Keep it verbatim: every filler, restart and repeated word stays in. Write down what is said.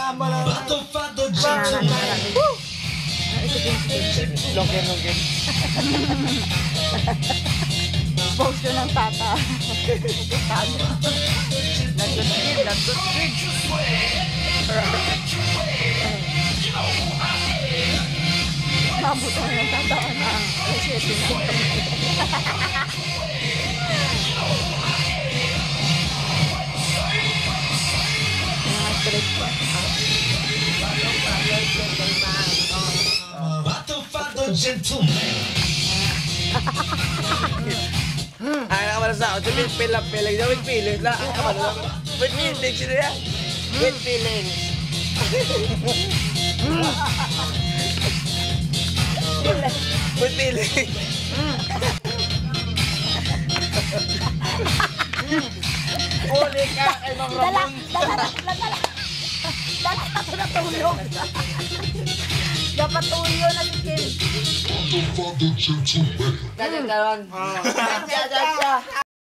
Login, login. Post yun ng tata. Nagdutrid, nagdutrid. Mabuto na ng tatawa na. Resete na. Mga trip pa. Ay, naman sa ako. Pil lang, pil lang. With feelings lang. With feelings yun yan. With feelings. With feelings. Uli ka kay Mang Ramon. Dala, dala, dala. Dala ako natulog. Dapat tuyo na si Kim. Gano'n, gano'n. Cha, cha, cha.